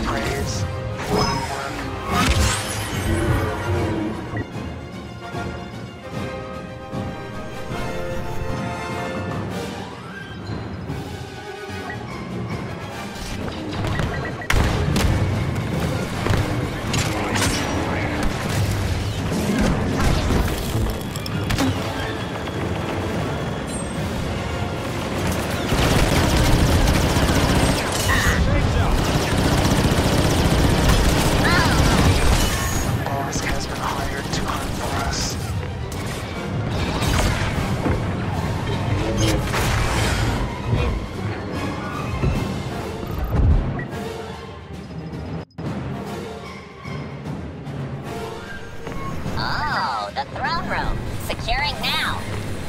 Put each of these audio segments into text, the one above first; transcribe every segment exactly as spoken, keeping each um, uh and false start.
praise. Oh, the throne room. Securing now.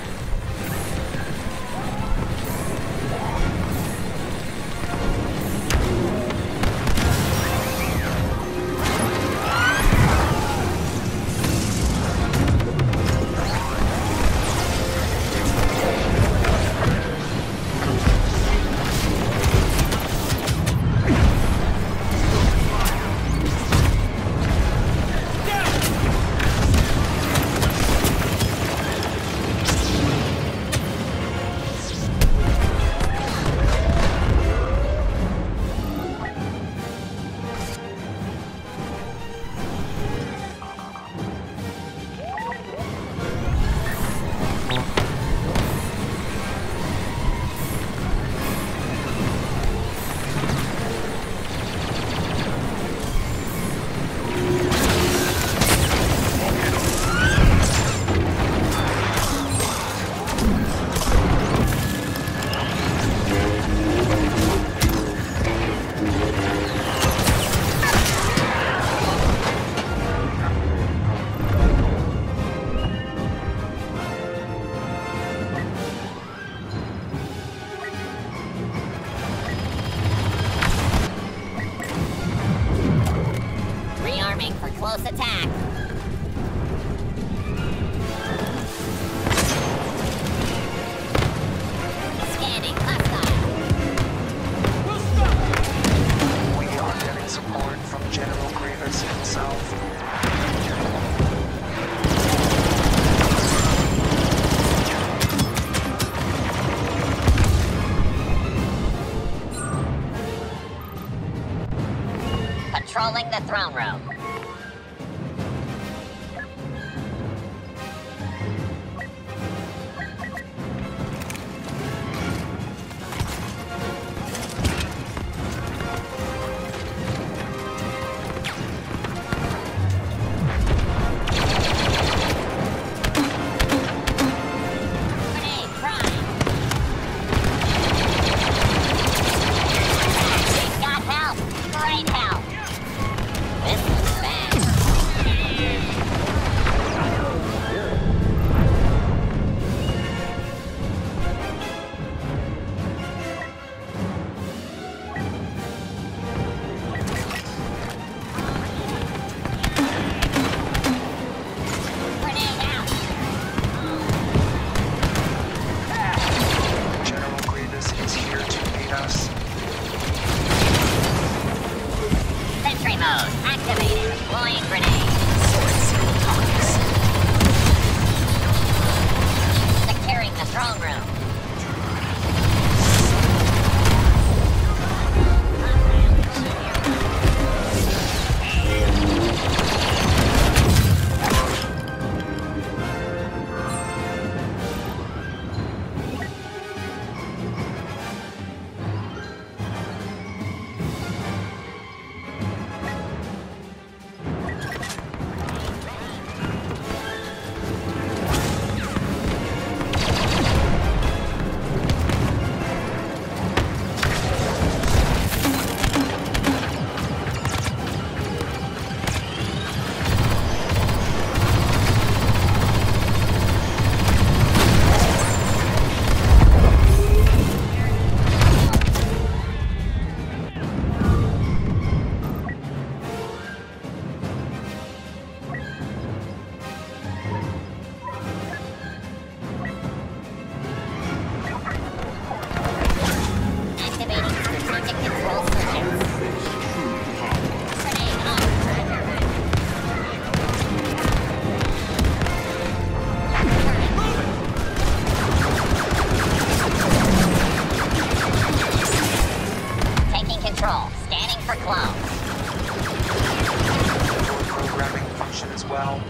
Rearming for close attack. Scanning hostile. We are getting support from General Grievous himself. Patrolling the throne room. Grenade prime. We've got help. Great help. This is bad. Grenade out. General Grievous is here to aid us. Sentry mode activated. Deploying grenade. Securing the throne room. Scanning for clones. Your programming function as well.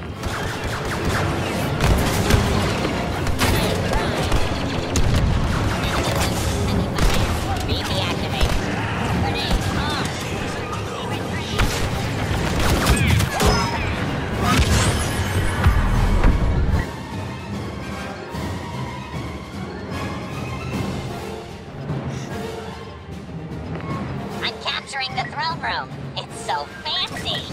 B P activated. Grenade on. I'm capturing the throne room. It's so fancy.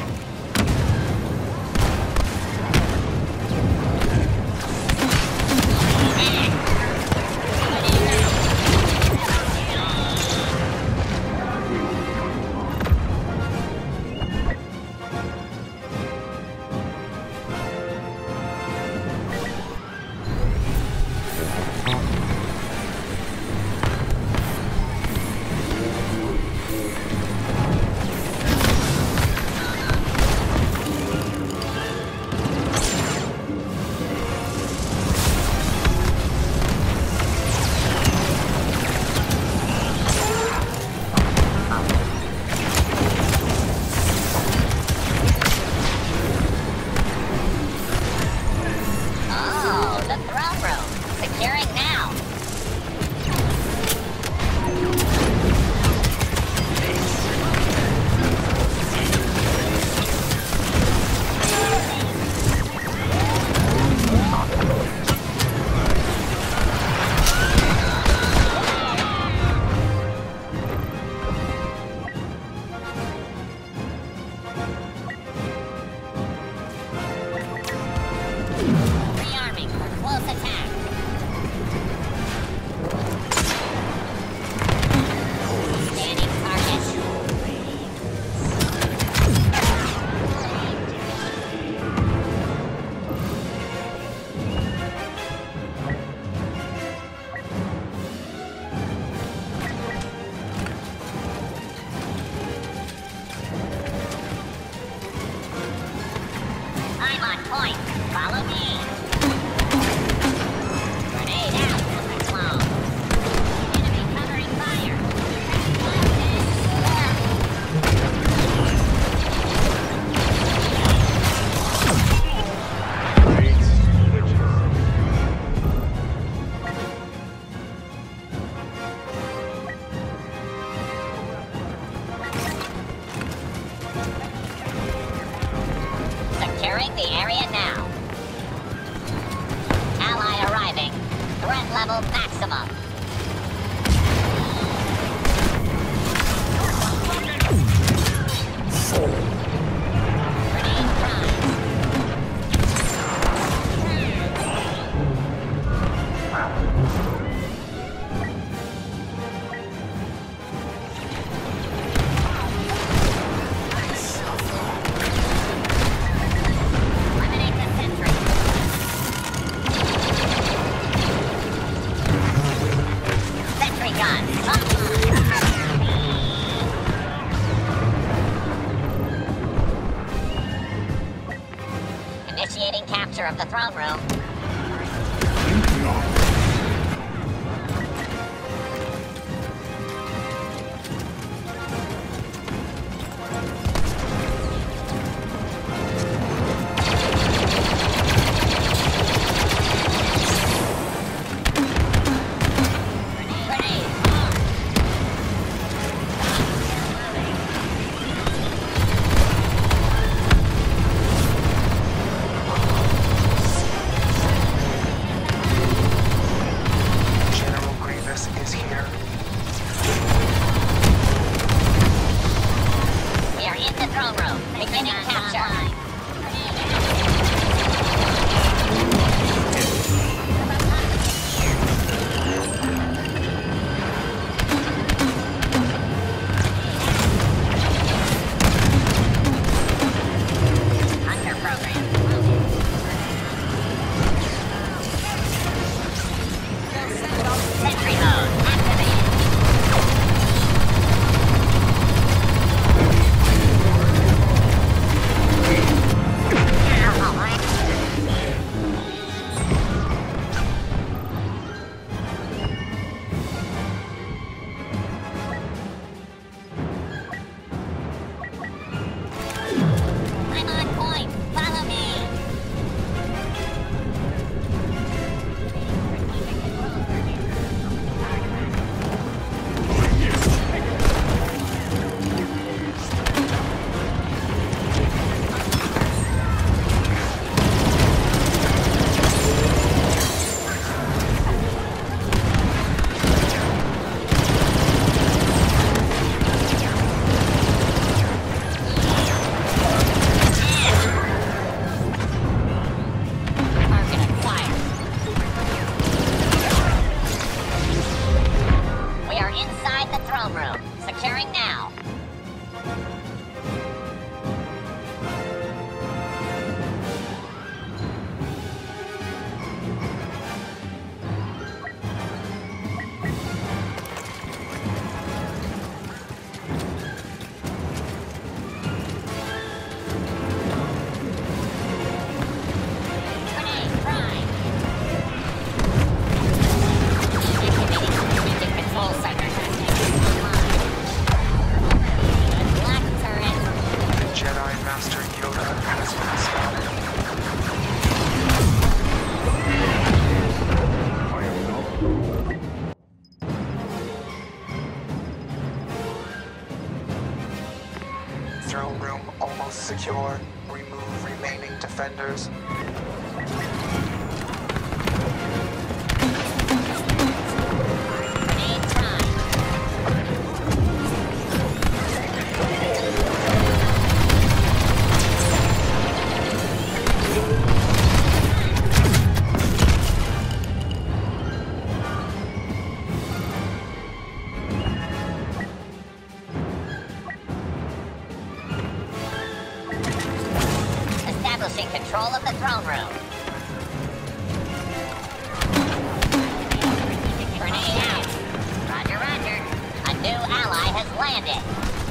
Securing the area now. Ally arriving. Threat level maximum. Grenade prime. Eliminate the sentry. Sentry gun. Initiating capture of the throne room. Grenade. General Grievous is here. We are in the throne room. Beginning capture. Hunter program. Sentry mode activated. throne room almost secure. Remove remaining defenders. Grenade time. Establishing control of the throne room. Grenade out. Roger, roger. A new ally has landed.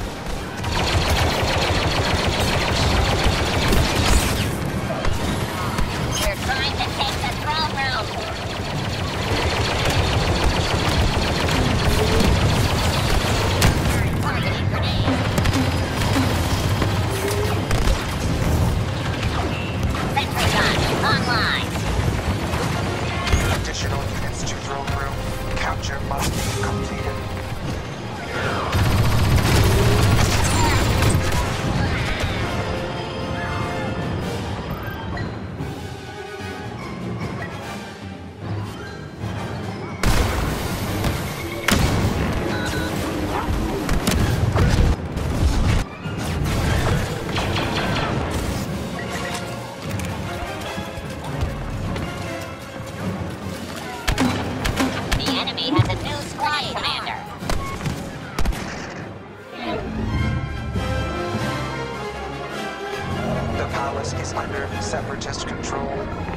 We're trying to take the throne room. Targeting grenade. Sentry gun online. Additional units to throne room. Capture must be completed. The enemy has a new squad commander. The palace is under separatist control.